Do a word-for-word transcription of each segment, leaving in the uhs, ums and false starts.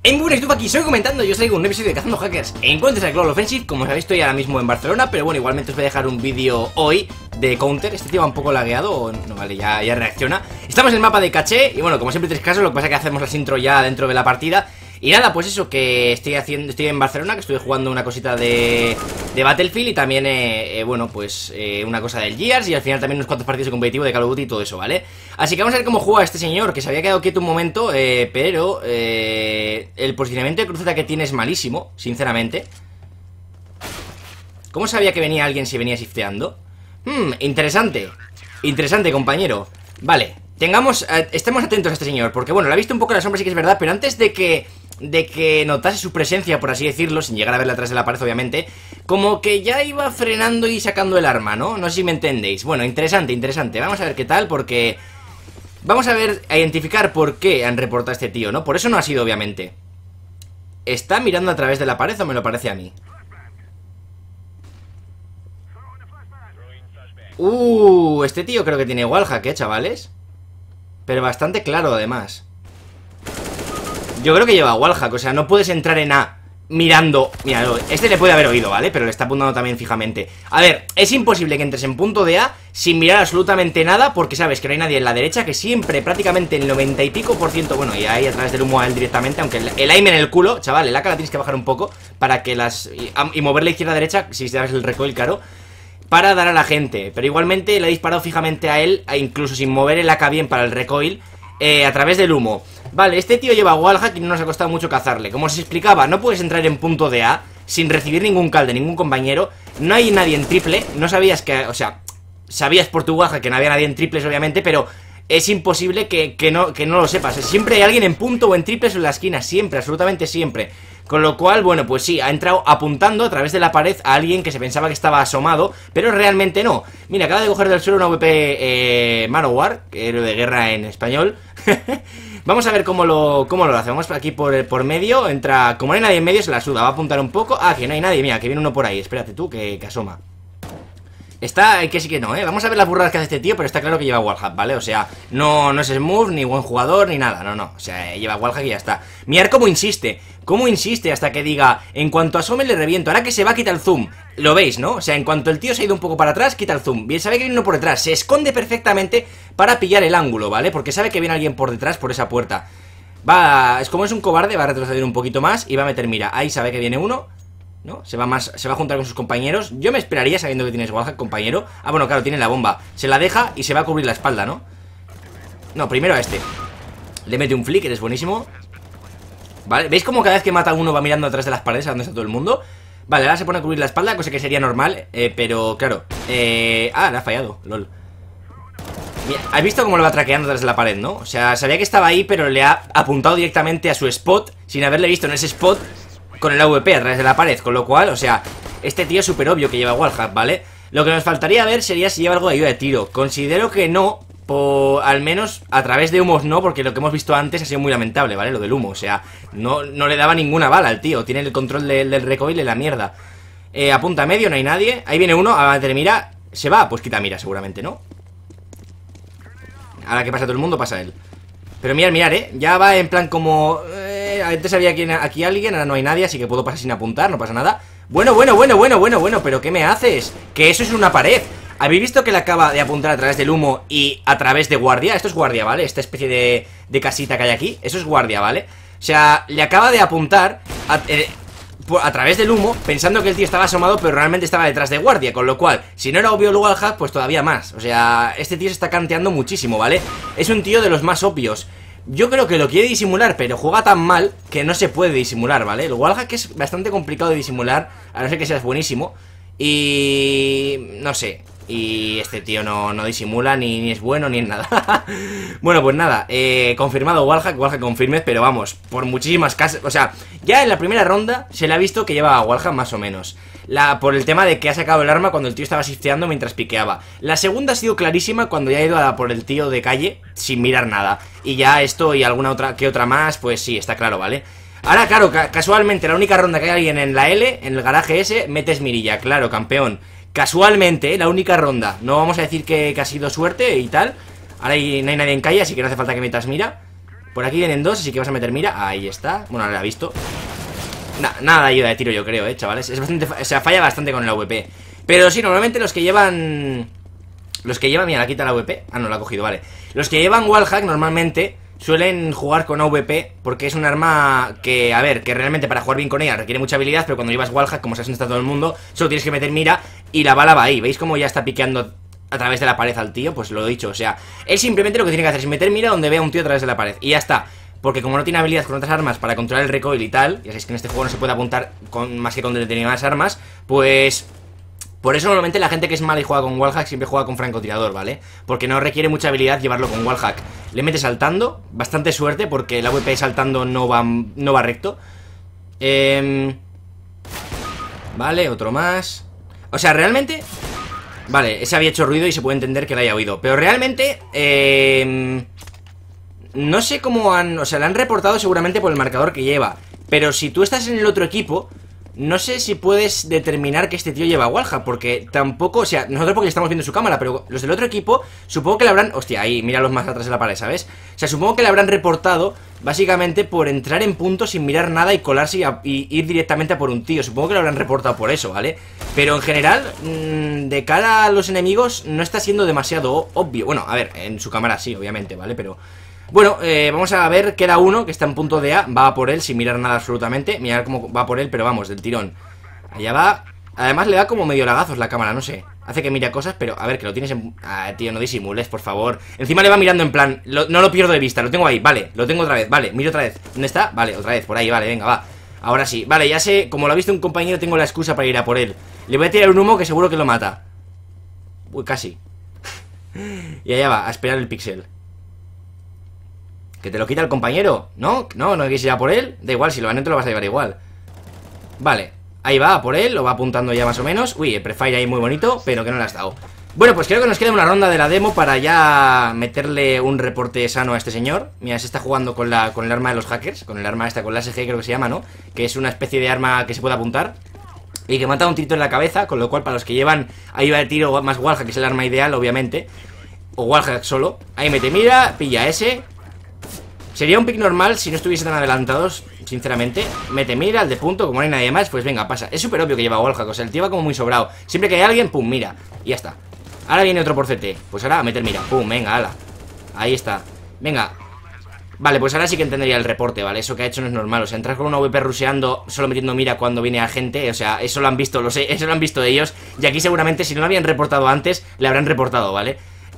En buenas, estuve aquí, soy comentando, yo os traigo un nuevo episodio de Cazando Hackers. Encuentras el Global Offensive, como sabéis estoy ahora mismo en Barcelona, pero bueno, igualmente os voy a dejar un vídeo hoy de Counter. Este tío va un poco lagueado, no vale, ya, ya reacciona. Estamos en el mapa de caché, y bueno, como siempre tres casos, lo que pasa es que hacemos las intro ya dentro de la partida. Y nada, pues eso, que estoy haciendo, estoy en Barcelona, que estoy jugando una cosita de, de Battlefield y también, eh, eh, bueno, pues eh, una cosa del Gears y al final también unos cuantos partidos de competitivo de Call of Duty y todo eso, ¿vale? Así que vamos a ver cómo juega este señor, que se había quedado quieto un momento, eh, pero eh, el posicionamiento de cruceta que tiene es malísimo, sinceramente. ¿Cómo sabía que venía alguien si venía shifteando? Hmm, interesante, interesante, compañero. Vale, tengamos, eh, estemos atentos a este señor, porque bueno, lo ha visto un poco en la sombra, sí que es verdad, pero antes de que... de que notase su presencia, por así decirlo, sin llegar a verla atrás de la pared, obviamente, como que ya iba frenando y sacando el arma, ¿no? No sé si me entendéis. Bueno, interesante, interesante. Vamos a ver qué tal, porque... vamos a ver, a identificar por qué han reportado a este tío, ¿no? Por eso no ha sido, obviamente. ¿Está mirando a través de la pared o me lo parece a mí? Uh, este tío creo que tiene wallhack, ¿eh, chavales? Pero bastante claro, además. Yo creo que lleva wallhack, o sea, no puedes entrar en A mirando... Mira, este le puede haber oído, ¿vale? Pero le está apuntando también fijamente. A ver, es imposible que entres en punto de A sin mirar absolutamente nada, porque sabes que no hay nadie en la derecha, que siempre, prácticamente el noventa y pico por ciento... Bueno, y ahí a través del humo a él directamente, aunque el, el aim en el culo, chaval, el A K la tienes que bajar un poco para que las... Y, y mover la izquierda a derecha, si te das el recoil, claro, para dar a la gente. Pero igualmente le ha disparado fijamente a él, e incluso sin mover el A K bien para el recoil, eh, a través del humo. Vale, este tío lleva wallhack y no nos ha costado mucho cazarle. Como os explicaba, no puedes entrar en punto de A sin recibir ningún call de ningún compañero. No hay nadie en triple, no sabías que... O sea, sabías por tu wallhack que no había nadie en triples, obviamente, pero es imposible que, que, no, que no lo sepas. Siempre hay alguien en punto o en triples o en la esquina, siempre, absolutamente siempre. Con lo cual, bueno, pues sí, ha entrado apuntando a través de la pared a alguien que se pensaba que estaba asomado, pero realmente no. Mira, acaba de coger del suelo una A W P eh, Manowar, héroe de guerra en español. Vamos a ver cómo lo, cómo lo hace. Vamos aquí por, por medio, entra... Como no hay nadie en medio, se la suda, va a apuntar un poco. Ah, que no hay nadie, mira, que viene uno por ahí. Espérate tú, que, que asoma. Está, que sí que no, ¿eh? Vamos a ver las burradas que hace este tío, pero está claro que lleva wallhack, ¿vale? O sea, no, no es smooth, ni buen jugador, ni nada, no, no. O sea, lleva wallhack y ya está. Mirar cómo insiste, cómo insiste hasta que diga, en cuanto asome le reviento. Ahora que se va, quita el zoom. Lo veis, ¿no? O sea, en cuanto el tío se ha ido un poco para atrás, quita el zoom. Bien, sabe que viene uno por detrás, se esconde perfectamente para pillar el ángulo, ¿vale? Porque sabe que viene alguien por detrás, por esa puerta. Va, es como es un cobarde, va a retroceder un poquito más y va a meter mira. Ahí sabe que viene uno, ¿no? Se va más, se va a juntar con sus compañeros. Yo me esperaría sabiendo que tienes wallhack, compañero. Ah, bueno, claro, tiene la bomba. Se la deja y se va a cubrir la espalda, ¿no? No, primero a este. Le mete un flick, eres buenísimo. Vale, ¿veis cómo cada vez que mata a uno va mirando atrás de las paredes a donde está todo el mundo? Vale, ahora se pone a cubrir la espalda, cosa que sería normal, eh, pero claro, eh... Ah, le ha fallado, lol. Mira, ¿has visto cómo lo va traqueando detrás de la pared, no? O sea, sabía que estaba ahí, pero le ha apuntado directamente a su spot, sin haberle visto en ese spot, con el A W P a través de la pared. Con lo cual, o sea, este tío es súper obvio que lleva wallhack, ¿vale? Lo que nos faltaría ver sería si lleva algo de ayuda de tiro. Considero que no, por, al menos a través de humos no, porque lo que hemos visto antes ha sido muy lamentable, ¿vale? Lo del humo, o sea, no, no le daba ninguna bala al tío. Tiene el control de, del recoil y la mierda. eh, Apunta a medio, no hay nadie. Ahí viene uno, a meter mira. ¿Se va? Pues quita mira seguramente, ¿no? Ahora que pasa todo el mundo, pasa él. Pero mirad, mirad, ¿eh? Ya va en plan como... Eh, antes había aquí, aquí alguien, ahora no hay nadie, así que puedo pasar sin apuntar, no pasa nada. Bueno, bueno, bueno, bueno, bueno, bueno, pero ¿qué me haces? Que eso es una pared. ¿Habéis visto que le acaba de apuntar a través del humo y a través de guardia? Esto es guardia, ¿vale? Esta especie de, de casita que hay aquí, eso es guardia, ¿vale? O sea, le acaba de apuntar a, eh, a través del humo, pensando que el tío estaba asomado, pero realmente estaba detrás de guardia. Con lo cual, si no era obvio el wallhack, pues todavía más. O sea, este tío se está canteando muchísimo, ¿vale? Es un tío de los más obvios. Yo creo que lo quiere disimular, pero juega tan mal que no se puede disimular, ¿vale? El wallhack es bastante complicado de disimular, a no ser que seas buenísimo. Y... no sé. Y este tío no, no disimula, ni, ni es bueno, ni en nada. Bueno, pues nada, eh, confirmado wallhack, wallhack confirmed, pero vamos, por muchísimas casas. O sea, ya en la primera ronda se le ha visto que lleva wallhack más o menos. La, por el tema de que ha sacado el arma cuando el tío estaba shifteando mientras piqueaba. La segunda ha sido clarísima cuando ya ha ido a por el tío de calle sin mirar nada. Y ya esto y alguna otra que otra más, pues sí, está claro, ¿vale? Ahora, claro, ca casualmente la única ronda que hay alguien en la L, en el garaje ese, metes mirilla, claro, campeón. Casualmente, ¿eh? La única ronda. No vamos a decir que, que ha sido suerte y tal. Ahora hay, no hay nadie en calle, así que no hace falta que metas mira. Por aquí vienen dos, así que vas a meter mira. Ahí está, bueno, ahora la ha visto. Na, Nada de ayuda de tiro yo creo, eh, chavales. Es bastante, o sea, falla bastante con el A W P. Pero sí, normalmente los que llevan... Los que llevan, mira, la quita la A W P. Ah, no, la ha cogido, vale. Los que llevan wallhack normalmente suelen jugar con A W P porque es un arma que, a ver, que realmente para jugar bien con ella requiere mucha habilidad, pero cuando llevas wallhack, como se ha todo el mundo, solo tienes que meter mira y la bala va ahí. ¿Veis cómo ya está piqueando a través de la pared al tío? Pues lo he dicho, o sea, él simplemente lo que tiene que hacer es meter mira donde vea a un tío a través de la pared y ya está. Porque como no tiene habilidad con otras armas para controlar el recoil y tal, ya sabéis que en este juego no se puede apuntar con, más que con determinadas armas, pues... Por eso normalmente la gente que es mala y juega con wallhack siempre juega con francotirador, ¿vale? Porque no requiere mucha habilidad llevarlo con wallhack. Le mete saltando, bastante suerte porque el A W P saltando no va, no va recto. eh... Vale, otro más. O sea, realmente... Vale, ese había hecho ruido y se puede entender que lo haya oído. Pero realmente... Eh... No sé cómo han... O sea, le han reportado seguramente por el marcador que lleva. Pero si tú estás en el otro equipo... No sé si puedes determinar que este tío lleva wallhack, porque tampoco, o sea, nosotros porque estamos viendo su cámara, pero los del otro equipo, supongo que le habrán, hostia, ahí, míralos más atrás de la pared, ¿sabes? O sea, supongo que le habrán reportado, básicamente, por entrar en punto sin mirar nada y colarse y, a, y ir directamente a por un tío. Supongo que lo habrán reportado por eso, ¿vale? Pero en general, mmm, de cara a los enemigos, no está siendo demasiado obvio. Bueno, a ver, en su cámara sí, obviamente, ¿vale? Pero... Bueno, eh, vamos a ver, queda uno que está en punto de A. Va a por él sin mirar nada absolutamente. Mirar cómo va por él, pero vamos, del tirón. Allá va. Además le da como medio lagazos la cámara, no sé. Hace que mire cosas, pero a ver, que lo tienes en... Ah, tío, no disimules, por favor. Encima le va mirando en plan, lo, no lo pierdo de vista, lo tengo ahí, vale, lo tengo otra vez, vale, miro otra vez. ¿Dónde está? Vale, otra vez, por ahí, vale, venga, va. Ahora sí, vale, ya sé, como lo ha visto un compañero, tengo la excusa para ir a por él. Le voy a tirar un humo que seguro que lo mata. Uy, casi. Y allá va, a esperar el pixel. ¿Que te lo quita el compañero? ¿No? ¿No? ¿No quieres ir a por él? Da igual, si lo van dentro lo vas a llevar igual. Vale, ahí va, a por él, lo va apuntando ya más o menos. Uy, el prefire ahí muy bonito, pero que no le has dado. Bueno, pues creo que nos queda una ronda de la demo para ya meterle un reporte sano a este señor. Mira, se está jugando con, la, con el arma de los hackers, con el arma esta, con la S G creo que se llama, ¿no? Que es una especie de arma que se puede apuntar y que mata un tirito en la cabeza, con lo cual para los que llevan ahí va el tiro más wallhack, que es el arma ideal, obviamente. O wallhack solo. Ahí mete mira, pilla ese. Sería un pick normal si no estuviese tan adelantados, sinceramente. Mete mira, al de punto, como no hay nadie más, pues venga, pasa. Es súper obvio que lleva wallhack, o sea, el tío va como muy sobrado. Siempre que hay alguien, pum, mira, y ya está. Ahora viene otro por C T, pues ahora a meter mira, pum, venga, ala. Ahí está, venga. Vale, pues ahora sí que entendería el reporte, ¿vale? Eso que ha hecho no es normal, o sea, entrar con una A W P rusheando solo metiendo mira cuando viene a gente, o sea, eso lo han visto, lo sé, eso lo han visto ellos. Y aquí seguramente si no lo habían reportado antes, le habrán reportado, ¿vale?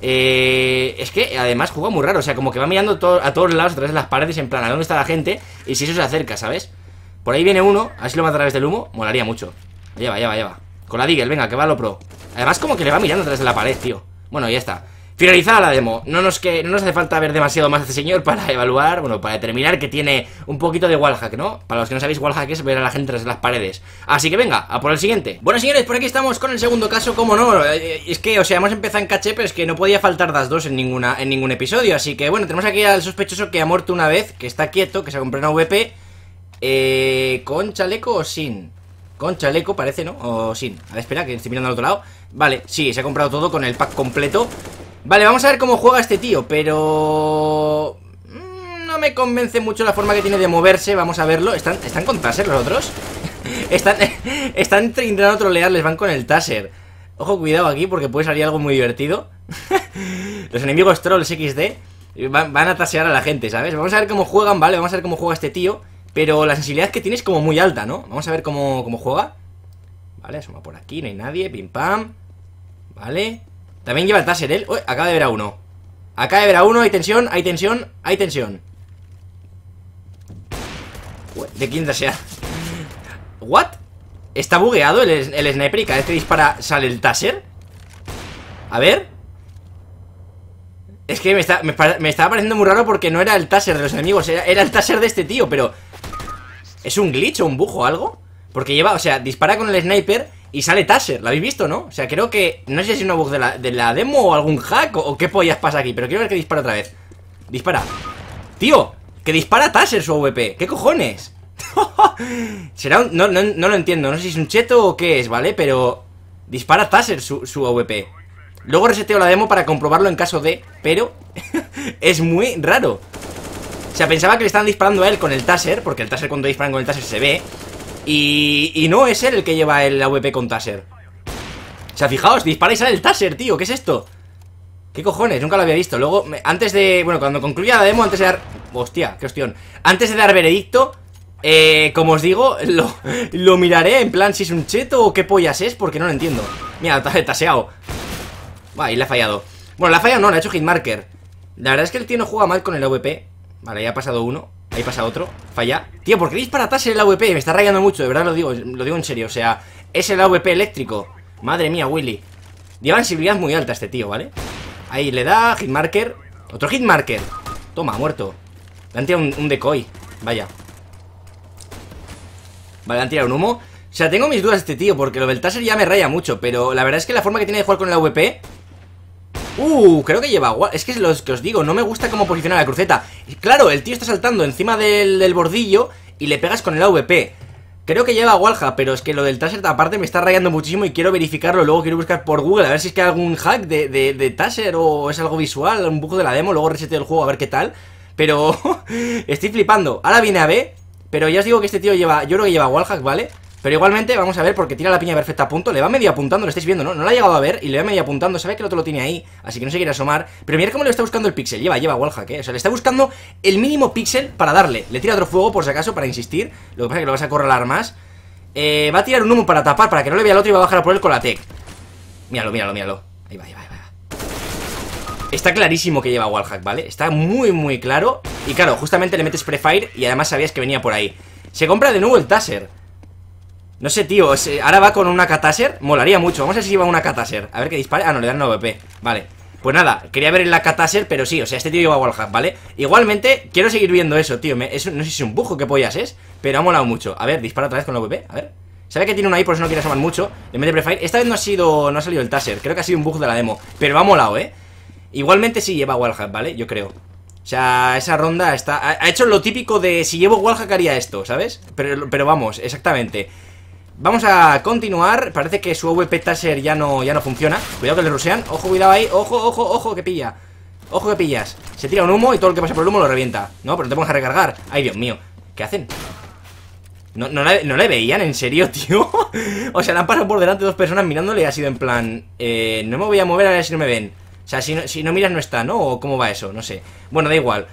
Eh, es que además juega muy raro, o sea, como que va mirando to a todos lados, a través de las paredes, en plan, ¿a dónde está la gente? Y si eso se acerca, ¿sabes? Por ahí viene uno, a ver si lo mata a través del humo, molaría mucho. Lleva, lleva, lleva. Con la Deagle, venga, que va a lo pro. Además como que le va mirando a través de la pared, tío. Bueno, ya está. Finalizada la demo, no nos, que, no nos hace falta ver demasiado más a este señor para evaluar, bueno, para determinar que tiene un poquito de wallhack, ¿no? Para los que no sabéis, wallhack es ver a la gente tras las paredes. Así que venga, a por el siguiente. Bueno, señores, por aquí estamos con el segundo caso, como no, es que, o sea, hemos empezado en caché, pero es que no podía faltar das dos en, ninguna, en ningún episodio. Así que, bueno, tenemos aquí al sospechoso que ha muerto una vez, que está quieto, que se ha comprado una A W P, eh, ¿con chaleco o sin? Con chaleco parece, ¿no? O sin. A ver, espera, que estoy mirando al otro lado. Vale, sí, se ha comprado todo con el pack completo. Vale, vamos a ver cómo juega este tío, pero... no me convence mucho la forma que tiene de moverse, vamos a verlo. ¿Están, ¿están con taser los otros? están, están intentando trolear, les van con el taser. Ojo, cuidado aquí porque puede salir algo muy divertido. Los enemigos trolls equis de van, van a tasear a la gente, ¿sabes? Vamos a ver cómo juegan, vale, vamos a ver cómo juega este tío. Pero la sensibilidad que tiene es como muy alta, ¿no? Vamos a ver cómo, cómo juega. Vale, asoma por aquí, no hay nadie, pim pam. Vale. También lleva el taser él. Uy, acaba de ver a uno. Acaba de ver a uno, hay tensión, hay tensión, hay tensión. Uy, ¿de quién tasea? ¿What? ¿Está bugueado el, el sniper y cada vez que dispara sale el taser? A ver. Es que me, está, me, me estaba pareciendo muy raro porque no era el taser de los enemigos, era, era el taser de este tío, pero... ¿es un glitch o un bug o algo? Porque lleva, o sea, dispara con el sniper y sale taser, ¿lo habéis visto, no? O sea, creo que, no sé si es un bug de la, de la demo o algún hack o, o qué pollas pasa aquí, pero quiero ver que dispara otra vez. Dispara. Tío, que dispara taser su A W P, ¿qué cojones? Será un, no, no, no lo entiendo, no sé si es un cheto o qué es, ¿vale? Pero dispara taser su, su A W P. Luego reseteo la demo para comprobarlo en caso de, pero es muy raro. O sea, pensaba que le estaban disparando a él con el taser, porque el taser cuando disparan con el taser se ve. Y, y no es él el que lleva el A W P con taser. O sea, fijaos, dispara y sale el taser, tío, ¿qué es esto? ¿Qué cojones? Nunca lo había visto. Luego, antes de... Bueno, cuando concluya la demo, antes de dar... Hostia, qué hostión. Antes de dar veredicto, eh, como os digo, lo, lo miraré en plan si es un cheto o qué pollas es, porque no lo entiendo. Mira, está taseado. Va, y le ha fallado. Bueno, le ha fallado no, le ha hecho hitmarker. La verdad es que el tío no juega mal con el A W P. Vale, ya ha pasado uno. Ahí pasa otro, falla. Tío, ¿por qué dispara taser el A W P? Me está rayando mucho, de verdad lo digo, lo digo en serio. O sea, es el A W P eléctrico. Madre mía, Willy. Lleva sensibilidad muy alta este tío, ¿vale? Ahí le da, hitmarker. Otro hitmarker. Toma, muerto. Le han tirado un, un decoy, vaya. Vale, le han tirado un humo. O sea, tengo mis dudas de este tío, porque lo del taser ya me raya mucho. Pero la verdad es que la forma que tiene de jugar con el A W P... Uh, creo que lleva... Es que es lo que os digo, no me gusta cómo posiciona la cruceta. Claro, el tío está saltando encima del, del bordillo y le pegas con el A W P. Creo que lleva Walha, pero es que lo del taser aparte me está rayando muchísimo y quiero verificarlo. Luego quiero buscar por Google a ver si es que hay algún hack de, de, de taser o es algo visual, un bug de la demo. Luego reseteo el juego a ver qué tal. Pero estoy flipando. Ahora viene a B, pero ya os digo que este tío lleva... Yo creo que lleva wallhack, ¿vale? Pero igualmente vamos a ver porque tira la piña perfecta a punto. Le va medio apuntando, lo estáis viendo, ¿no? No lo ha llegado a ver y le va medio apuntando. Sabe que el otro lo tiene ahí, así que no se quiere asomar. Pero mirad cómo le está buscando el píxel. Lleva, lleva wallhack, ¿eh? O sea, le está buscando el mínimo píxel para darle. Le tira otro fuego por si acaso para insistir. Lo que pasa es que lo vas a acorralar más. Eh, va a tirar un humo para tapar, para que no le vea al otro y va a bajar a por él con la tech. Míralo, míralo, míralo. Ahí va, ahí va, ahí va. Está clarísimo que lleva wallhack, ¿vale? Está muy, muy claro. Y claro, justamente le metes prefire y además sabías que venía por ahí. Se compra de nuevo el taser. No sé, tío, ahora va con una K-Taser. Molaría mucho, vamos a ver si lleva una K-Taser. A ver qué dispare, ah, no, le dan A W P. Vale, pues nada, quería ver la K-Taser, pero sí, o sea, este tío lleva wallhack, ¿vale? Igualmente, quiero seguir viendo eso, tío me, eso, no sé si es un bug o qué pollas es, pero ha molado mucho. A ver, dispara otra vez con la A W P, a ver. Sabe que tiene uno ahí, por eso no quiere asomar mucho. Le mete prefire, esta vez no ha sido, no ha salido el taser. Creo que ha sido un bug de la demo, pero ha molado, ¿eh? Igualmente sí lleva wallhack, ¿vale? Yo creo. O sea, esa ronda está... Ha, ha hecho lo típico de si llevo wallhack haría esto, ¿sabes? Pero, pero vamos, exactamente. Vamos a continuar. Parece que su A W P taser ya no, ya no funciona. Cuidado que le rusean. Ojo, cuidado ahí. Ojo, ojo, ojo, que pilla. Ojo que pillas. Se tira un humo y todo lo que pasa por el humo lo revienta. No, pero te pones a recargar. Ay, Dios mío. ¿Qué hacen? No, no, le, no le veían, ¿en serio, tío? O sea, le han pasado por delante dos personas mirándole y ha sido en plan... Eh, no me voy a mover a ver si no me ven. O sea, si no, si no miras no está, ¿no? ¿O cómo va eso? No sé. Bueno, da igual.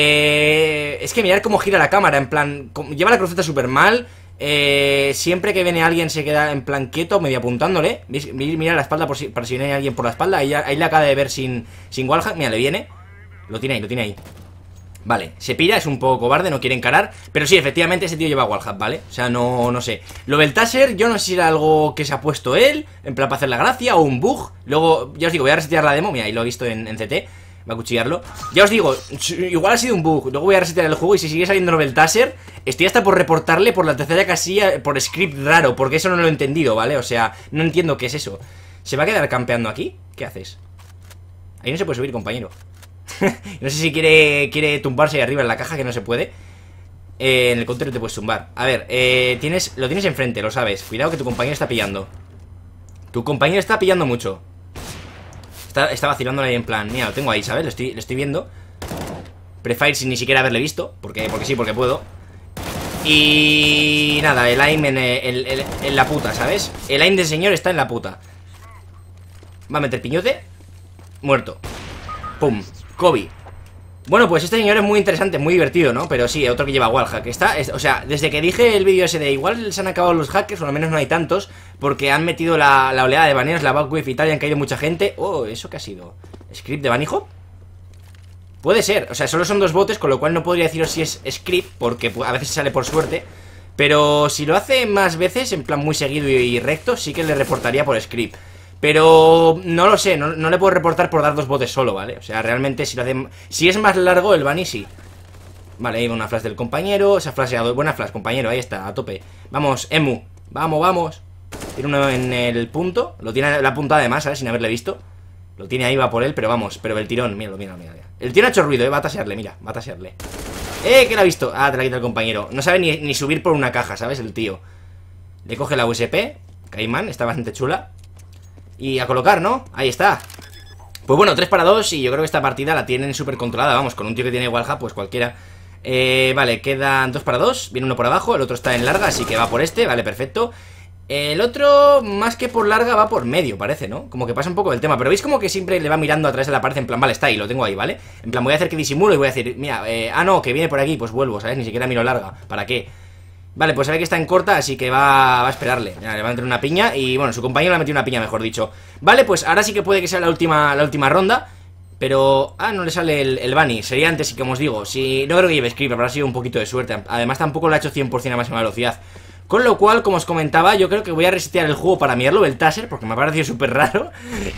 Eh, es que mirar cómo gira la cámara. En plan, lleva la cruceta súper mal. Eh, siempre que viene alguien se queda en plan quieto, medio apuntándole. Mira la espalda por si, para si viene alguien por la espalda. Ahí, ahí le acaba de ver sin, sin wallhack. Mira, le viene. Lo tiene ahí, lo tiene ahí. Vale, se pira, es un poco cobarde, no quiere encarar. Pero sí, efectivamente ese tío lleva wallhack, ¿vale? O sea, no, no sé. Lo del taser, yo no sé si era algo que se ha puesto él, en plan para hacer la gracia, o un bug. Luego, ya os digo, voy a resetear la demo. Mira, ahí lo he visto en, en C T. Va a cuchillarlo. Ya os digo, igual ha sido un bug. Luego voy a resetear el juego y si sigue saliendo el taser, estoy hasta por reportarle por la tercera casilla, por script raro, porque eso no lo he entendido, ¿vale? O sea, no entiendo qué es eso. ¿Se va a quedar campeando aquí? ¿Qué haces? Ahí no se puede subir, compañero. No sé si quiere, quiere tumbarse ahí arriba en la caja, que no se puede. eh, En el counter te puedes tumbar. A ver, eh, tienes, lo tienes enfrente, lo sabes. Cuidado que tu compañero está pillando. Tu compañero está pillando mucho. Está, está vacilando ahí en plan, mira, lo tengo ahí, ¿sabes? Lo estoy, lo estoy viendo. Prefire sin ni siquiera haberle visto. Porque, porque sí, porque puedo. Y nada, el aim en, en, en, en la puta, ¿sabes? El aim del señor está en la puta. Va a meter piñote. Muerto. Pum, Kobe. Bueno, pues este señor es muy interesante, muy divertido, ¿no? Pero sí, otro que lleva wallhack. Está, es, o sea, desde que dije el vídeo ese de igual se han acabado los hackers, o al menos no hay tantos, porque han metido la, la oleada de baneos, la bugwave y tal, y han caído mucha gente. Oh, ¿eso qué ha sido? ¿Script de Bunny Hop? Puede ser, o sea, solo son dos botes, con lo cual no podría deciros si es script, porque a veces sale por suerte. Pero si lo hace más veces, en plan muy seguido y, y recto, sí que le reportaría por script. Pero no lo sé, no, no le puedo reportar por dar dos botes solo, ¿vale? O sea, realmente si lo hace... Si es más largo el bunny, sí. Vale, ahí va una flash del compañero. Se ha flasheado, buena flash, compañero, ahí está, a tope. Vamos, Emu, vamos, vamos. Tiene uno en el punto. Lo tiene la punta además, ¿sabes? Sin haberle visto. Lo tiene ahí, va por él, pero vamos. Pero el tirón, míralo, míralo, míralo. El tirón ha hecho ruido, ¿eh? Va a tasearle, mira, va a tasearle. Eh, que lo ha visto. Ah, te la quita el compañero. No sabe ni, ni subir por una caja, ¿sabes? El tío. Le coge la U S P. Caimán, está bastante chula. Y a colocar, ¿no? Ahí está. Pues bueno, tres para dos y yo creo que esta partida la tienen súper controlada. Vamos, con un tío que tiene wallhack, pues cualquiera. eh, Vale, quedan dos para dos. Viene uno por abajo, el otro está en larga, así que va por este, vale, perfecto. El otro, más que por larga, va por medio, parece, ¿no? Como que pasa un poco del tema. Pero veis como que siempre le va mirando a través de la pared. En plan, vale, está ahí, lo tengo ahí, ¿vale? En plan, voy a hacer que disimulo y voy a decir, mira, eh, ah, no, que viene por aquí, pues vuelvo, ¿sabes? Ni siquiera miro larga, ¿para qué? Vale, pues sabe que está en corta, así que va, va a esperarle. Mira, le va a meter una piña y, bueno, su compañero le ha metido una piña, mejor dicho. Vale, pues ahora sí que puede que sea la última, la última ronda. Pero, ah, no le sale el, el bunny. Sería antes, y como os digo, si no creo que lleve script, habrá sido un poquito de suerte. Además tampoco lo ha hecho cien por cien a máxima velocidad. Con lo cual, como os comentaba, yo creo que voy a resetear el juego para mirarlo el taser, porque me ha parecido súper raro.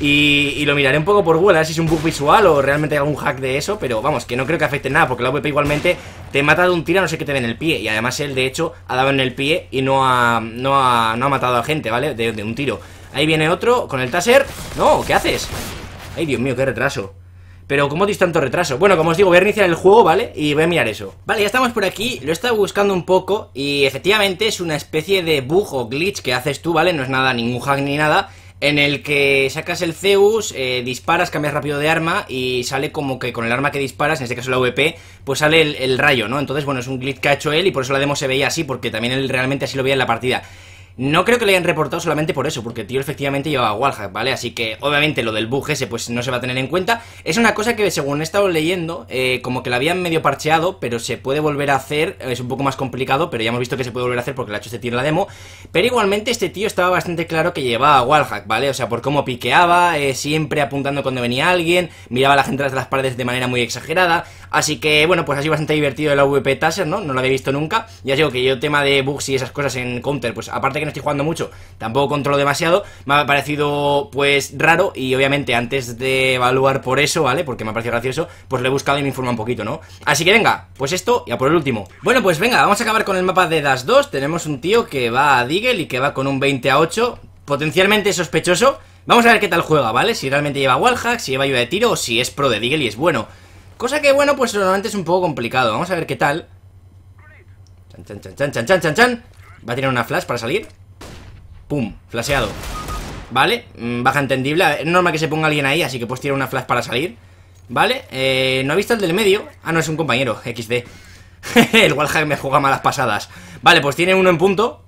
Y, y lo miraré un poco por Google, a ver si es un bug visual o realmente hay algún hack de eso. Pero vamos, que no creo que afecte nada, porque la A W P igualmente te mata de un tiro a no ser que te dé en el pie. Y además él, de hecho, ha dado en el pie y no ha, no ha, no ha matado a gente, ¿vale? De, de un tiro. Ahí viene otro con el taser. No, ¿qué haces? Ay, Dios mío, qué retraso. Pero ¿cómo tienes tanto retraso? Bueno, como os digo, voy a reiniciar el juego, ¿vale? Y voy a mirar eso. Vale, ya estamos por aquí, lo he estado buscando un poco y efectivamente es una especie de bug o glitch que haces tú, ¿vale? No es nada, ningún hack ni nada, en el que sacas el Zeus, eh, disparas, cambias rápido de arma y sale como que con el arma que disparas, en este caso la A W P, pues sale el, el rayo, ¿no? Entonces, bueno, es un glitch que ha hecho él y por eso la demo se veía así, porque también él realmente así lo veía en la partida. No creo que le hayan reportado solamente por eso, porque el tío efectivamente llevaba wallhack, ¿vale? Así que obviamente lo del bug ese pues no se va a tener en cuenta. Es una cosa que según he estado leyendo, eh, como que la habían medio parcheado, pero se puede volver a hacer. Es un poco más complicado, pero ya hemos visto que se puede volver a hacer porque lo ha hecho este tío en la demo. Pero igualmente este tío estaba bastante claro que llevaba wallhack, ¿vale? O sea, por cómo piqueaba, eh, siempre apuntando cuando venía alguien, miraba a la gente tras de las paredes de manera muy exagerada. Así que, bueno, pues ha sido bastante divertido el A W P Taser, ¿no? No lo había visto nunca. Ya os digo que yo tema de bugs y esas cosas en Counter, pues aparte que no estoy jugando mucho, tampoco controlo demasiado, me ha parecido, pues, raro. Y obviamente antes de evaluar por eso, ¿vale? Porque me ha parecido gracioso, pues lo he buscado y me informa un poquito, ¿no? Así que venga, pues esto y a por el último. Bueno, pues venga, vamos a acabar con el mapa de Dust dos. Tenemos un tío que va a Deagle y que va con un veinte a ocho, potencialmente sospechoso. Vamos a ver qué tal juega, ¿vale? Si realmente lleva wallhack, si lleva ayuda de tiro o si es pro de Deagle y es bueno. Cosa que, bueno, pues normalmente es un poco complicado. Vamos a ver qué tal. Chan, chan, chan, chan, chan, chan, chan. Va a tirar una flash para salir. Pum, flasheado. Vale, baja entendible. Es normal que se ponga alguien ahí, así que pues tira una flash para salir. Vale, eh, no ha visto el del medio. Ah, no, es un compañero, equis de. El wallhack me juega malas pasadas. Vale, pues tiene uno en punto.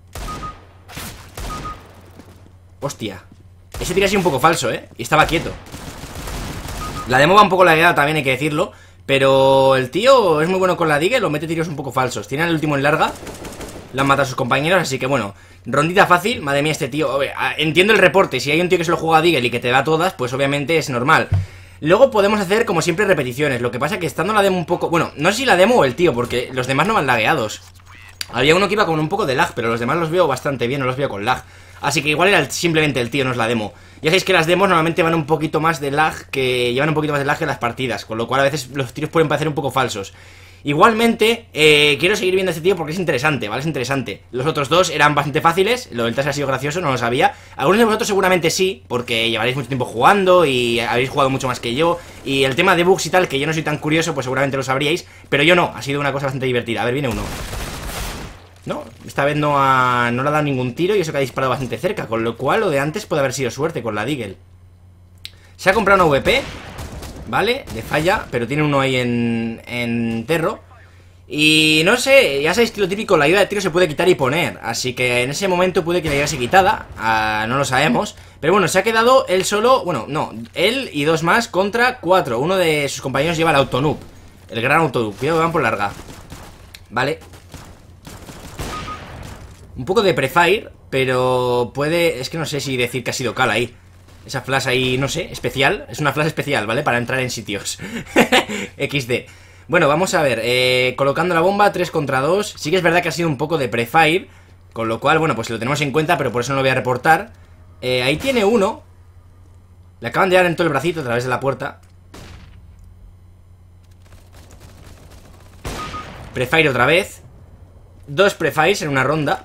Hostia. Ese tira así un poco falso, ¿eh? Y estaba quieto. La demo va un poco lagueada también, hay que decirlo. Pero el tío es muy bueno con la Deagle, lo mete tiros un poco falsos. Tiene el último en larga. Le han matado a sus compañeros, así que bueno, rondita fácil. Madre mía, este tío, entiendo el reporte. Si hay un tío que se lo juega a Deagle y que te da todas, pues obviamente es normal. Luego podemos hacer como siempre repeticiones. Lo que pasa es que estando la demo un poco... Bueno, no sé si la demo o el tío, porque los demás no van lagueados. Había uno que iba con un poco de lag, pero los demás los veo bastante bien, no los veo con lag. Así que igual era simplemente el tío, no es la demo. Ya sabéis que las demos normalmente van un poquito más de lag que... Llevan un poquito más de lag que las partidas, con lo cual a veces los tiros pueden parecer un poco falsos. Igualmente, eh, quiero seguir viendo a este tío porque es interesante, ¿vale? Es interesante. Los otros dos eran bastante fáciles. Lo del taser ha sido gracioso, no lo sabía. Algunos de vosotros seguramente sí, porque llevaréis mucho tiempo jugando y habéis jugado mucho más que yo. Y el tema de bugs y tal, que yo no soy tan curioso, pues seguramente lo sabríais. Pero yo no, ha sido una cosa bastante divertida. A ver, viene uno. No, esta vez no, ha, no le ha dado ningún tiro y eso que ha disparado bastante cerca. Con lo cual lo de antes puede haber sido suerte con la Deagle. Se ha comprado una A W P, ¿vale? Le falla, pero tiene uno ahí en, en terro. Y no sé, ya sabéis que lo típico, la ayuda de tiro se puede quitar y poner. Así que en ese momento puede que la llegase quitada, ah, no lo sabemos. Pero bueno, se ha quedado él solo, bueno, no, él y dos más contra cuatro. Uno de sus compañeros lleva el autonoob, el gran autonoob, cuidado que van por larga. Vale. Un poco de prefire, pero puede... Es que no sé si decir que ha sido cal ahí. Esa flash ahí, no sé, especial. Es una flash especial, ¿vale? Para entrar en sitios. equis de. Bueno, vamos a ver, eh, colocando la bomba, tres contra dos. Sí que es verdad que ha sido un poco de prefire, con lo cual, bueno, pues lo tenemos en cuenta, pero por eso no lo voy a reportar. eh, Ahí tiene uno. Le acaban de dar en todo el bracito a través de la puerta. Prefire otra vez. Dos prefires en una ronda.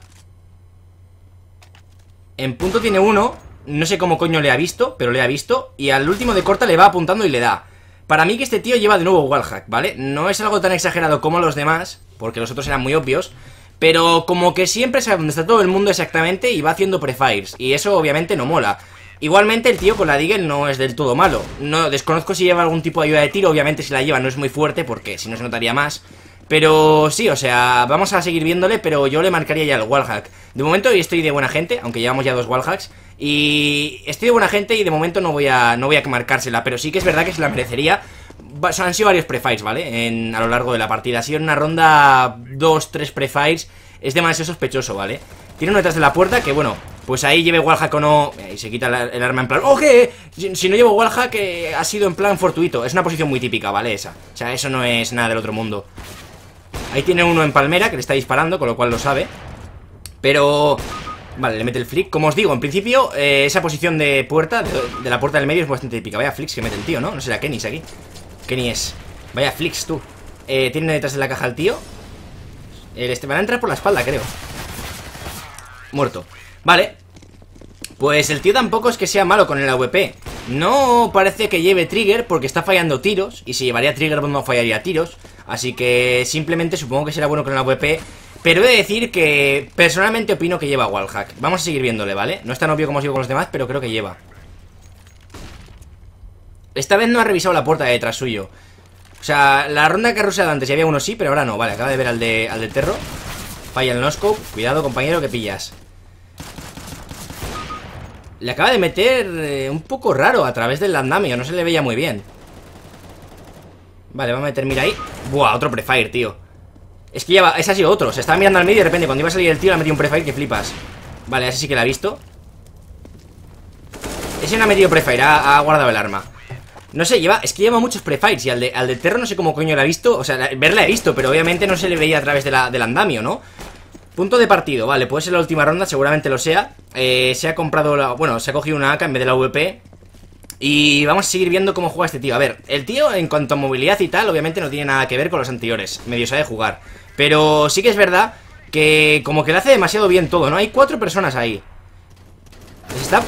En punto tiene uno. No sé cómo coño le ha visto, pero le ha visto. Y al último de corta le va apuntando y le da. Para mí que este tío lleva de nuevo wallhack, ¿vale? No es algo tan exagerado como los demás, porque los otros eran muy obvios. Pero como que siempre sabe dónde está todo el mundo exactamente y va haciendo prefires. Y eso obviamente no mola. Igualmente el tío con la Deagle no es del todo malo. No desconozco si lleva algún tipo de ayuda de tiro. Obviamente si la lleva no es muy fuerte, porque si no se notaría más. Pero sí, o sea, vamos a seguir viéndole, pero yo le marcaría ya el wallhack. De momento estoy de buena gente, aunque llevamos ya dos wallhacks. Y estoy de buena gente y de momento no voy a, no voy a marcársela. Pero sí que es verdad que se la merecería. Han sido varios prefires, ¿vale? En, a lo largo de la partida. Ha sido una ronda dos, tres prefires. Es demasiado sospechoso, ¿vale? Tiene uno detrás de la puerta que, bueno, pues ahí lleve wallhack o no. Y se quita la, el arma en plan, ¡oh, qué! Si, si no llevo wallhack, eh, ha sido en plan fortuito. Es una posición muy típica, ¿vale? Esa. O sea, eso no es nada del otro mundo. Ahí tiene uno en palmera que le está disparando, con lo cual lo sabe. Pero... Vale, le mete el flick. Como os digo, en principio, eh, esa posición de puerta, de, de la puerta del medio es bastante típica. Vaya flicks que mete el tío, ¿no? No será Kenny aquí. Kenny es. Vaya flicks, tú. Eh, tiene detrás de la caja el tío. El este van a entrar por la espalda, creo. Muerto. Vale. Pues el tío tampoco es que sea malo con el A W P. No parece que lleve trigger porque está fallando tiros. Y si llevaría trigger no fallaría tiros. Así que simplemente supongo que será bueno con el A W P. Pero he de decir que personalmente opino que lleva wallhack. Vamos a seguir viéndole, ¿vale? No es tan obvio como os digo con los demás, pero creo que lleva. Esta vez no ha revisado la puerta de detrás suyo. O sea, la ronda que ha rusheado antes ya había uno sí, pero ahora no. Vale, acaba de ver al de, al de Terro. Falla el no-scope. Cuidado, compañero, que pillas. Le acaba de meter eh, un poco raro a través del andamio. No se le veía muy bien. Vale, va a meter mira ahí. Buah, otro prefire, tío. Es que ya ese ha sido otro. Se estaba mirando al medio y de repente cuando iba a salir el tío le ha metido un prefire que flipas. Vale, ese sí que la ha visto. Ese no ha metido prefire, ha, ha guardado el arma. No sé, lleva, es que lleva muchos prefires. Y al de, al de Terro no sé cómo coño la ha visto. O sea, la, verla he visto, pero obviamente no se le veía a través de la, del andamio, ¿no? Punto de partido, vale, puede ser la última ronda, seguramente lo sea. eh, Se ha comprado, la, bueno, se ha cogido una A K en vez de la V P. Y vamos a seguir viendo cómo juega este tío. A ver, el tío en cuanto a movilidad y tal, obviamente no tiene nada que ver con los anteriores. Medio sabe jugar. Pero sí que es verdad que como que le hace demasiado bien todo, ¿no? Hay cuatro personas ahí. ¿Está?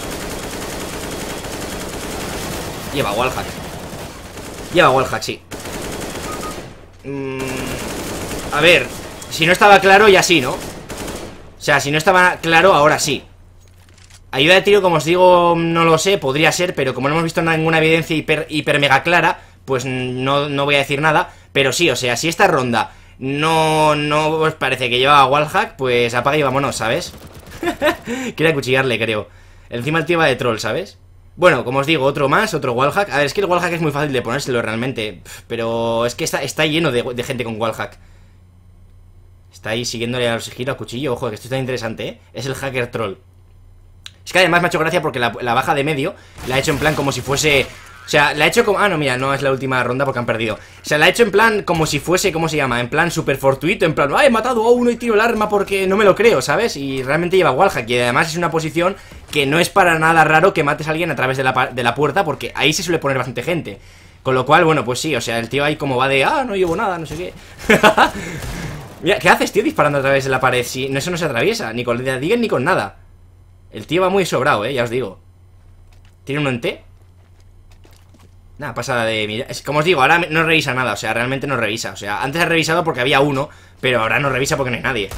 Lleva wallhack. Lleva wallhack, sí. mm, A ver, si no estaba claro, ya sí, ¿no? O sea, si no estaba claro, ahora sí. Ayuda de tiro, como os digo, no lo sé, podría ser, pero como no hemos visto ninguna evidencia hiper, hiper mega clara, pues no, no voy a decir nada. Pero sí, o sea, si esta ronda no, no os parece que lleva wallhack, pues apaga y vámonos, ¿sabes? Quiere acuchillarle, creo. Encima el tío va de troll, ¿sabes? Bueno, como os digo, otro más, otro wallhack. A ver, es que el wallhack es muy fácil de ponérselo realmente. Pero es que está, está lleno de, de gente con wallhack. Está ahí siguiéndole al sigilo a cuchillo. Ojo, que esto está interesante, ¿eh? Es el hacker troll. Es que además me ha hecho gracia porque la, la baja de medio la ha hecho en plan como si fuese... O sea, la ha hecho como... Ah, no, mira, no es la última ronda porque han perdido. O sea, la ha hecho en plan como si fuese... ¿Cómo se llama? En plan súper fortuito. En plan, ¡ay, he matado a uno y tiro el arma porque no me lo creo!, ¿sabes? Y realmente lleva wallhack. Y además es una posición que no es para nada raro que mates a alguien a través de la, de la puerta, porque ahí se suele poner bastante gente. Con lo cual, bueno, pues sí, o sea, el tío ahí como va de... Ah, no llevo nada, no sé qué. Mira, ¿qué haces, tío, disparando a través de la pared? Si no, eso no se atraviesa, ni con el Digger ni con nada. El tío va muy sobrado, eh, ya os digo. ¿Tiene uno en T? Nada, pasada de mirar. Como os digo, ahora no revisa nada, o sea, realmente no revisa. O sea, antes ha revisado porque había uno, pero ahora no revisa porque no hay nadie.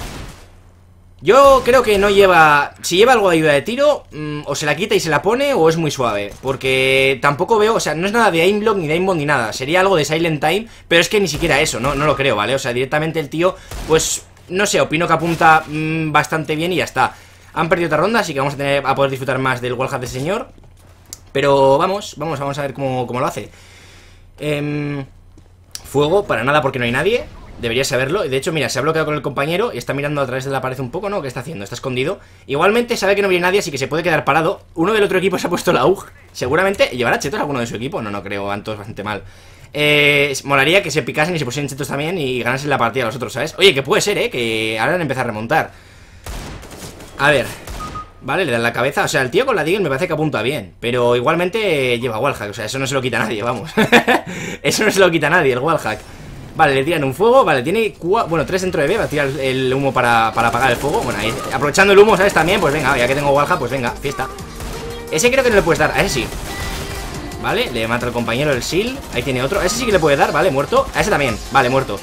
Yo creo que no lleva... Si lleva algo de ayuda de tiro, mmm, o se la quita y se la pone, o es muy suave. Porque tampoco veo, o sea, no es nada de aimblock ni de aimbot ni nada. Sería algo de silent time, pero es que ni siquiera eso, no, no lo creo, ¿vale? O sea, directamente el tío, pues, no sé, opino que apunta mmm, bastante bien y ya está. Han perdido otra ronda, así que vamos a, tener, a poder disfrutar más del wallhack del señor. Pero vamos, vamos, vamos a ver cómo, cómo lo hace. eh, Fuego, para nada porque no hay nadie. Debería saberlo. De hecho, mira, se ha bloqueado con el compañero y está mirando a través de la pared un poco, ¿no? ¿Qué está haciendo? Está escondido. Igualmente sabe que no viene nadie, así que se puede quedar parado. Uno del otro equipo se ha puesto la U G. Seguramente llevará chetos alguno de su equipo. No, no creo, van todos bastante mal. Eh, molaría que se picasen y se pusieran chetos también y ganasen la partida a los otros, ¿sabes? Oye, que puede ser, ¿eh? Que ahora han empezado a remontar. A ver, vale, le dan la cabeza. O sea, el tío con la Deagle me parece que apunta bien, pero igualmente lleva wallhack. O sea, eso no se lo quita a nadie, vamos. Eso no se lo quita a nadie, el wallhack. Vale, le tiran un fuego, vale, tiene cuatro, bueno, tres dentro de B. Va a tirar el humo para, para apagar el fuego. Bueno, ahí, aprovechando el humo, ¿sabes? También, pues venga, ya que tengo wallhack, pues venga, fiesta. Ese creo que no le puedes dar, a ese sí. Vale, le mata al compañero el shield. Ahí tiene otro, a ese sí que le puede dar, vale, muerto. A ese también, vale, muerto.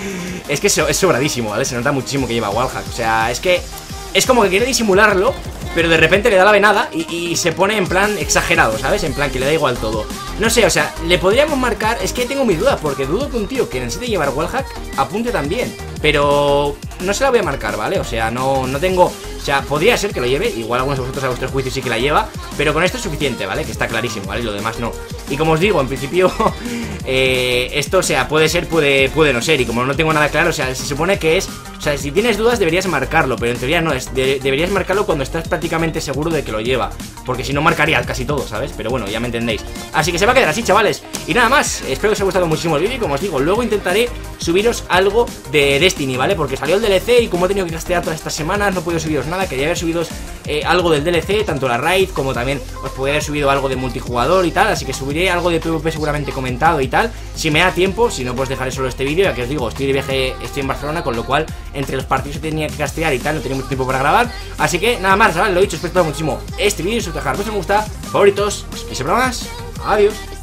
Es que es sobradísimo, ¿vale? Se nota muchísimo que lleva wallhack. O sea, es que es como que quiere disimularlo, pero de repente le da la venada y, y se pone en plan exagerado, ¿sabes? En plan que le da igual todo. No sé, o sea, le podríamos marcar... Es que tengo mis dudas, porque dudo que un tío que necesite llevar wallhack apunte también. Pero no se la voy a marcar, ¿vale? O sea, no, no tengo... O sea, podría ser que lo lleve, igual algunos de vosotros a vuestro juicio sí que la lleva, pero con esto es suficiente, ¿vale? Que está clarísimo, ¿vale? Y lo demás no. Y como os digo, en principio, eh, esto, o sea, puede ser, puede, puede no ser. Y como no tengo nada claro, o sea, se supone que es... O sea, si tienes dudas deberías marcarlo, pero en teoría no, es de, deberías marcarlo cuando estás prácticamente seguro de que lo lleva, porque si no marcaría casi todo, ¿sabes? Pero bueno, ya me entendéis. Así que se va a quedar así, chavales. Y nada más, espero que os haya gustado muchísimo el vídeo y como os digo, luego intentaré subiros algo de Destiny, ¿vale? Porque salió el D L C y como he tenido que castear todas estas semanas, no he podido subiros nada. Quería haber subido eh, algo del D L C, tanto la raid como también os podría haber subido algo de multijugador y tal. Así que subiré algo de PvP seguramente comentado y tal, si me da tiempo. Si no, pues dejaré solo este vídeo, ya que os digo, estoy de viaje, estoy en Barcelona, con lo cual entre los partidos que tenía que castear y tal, no tenía mucho tiempo para grabar. Así que nada más, ¿vale? Lo he dicho, espero que os haya gustado muchísimo este vídeo. Si os dejar vuestro me gusta, favoritos y siempre más. Adiós.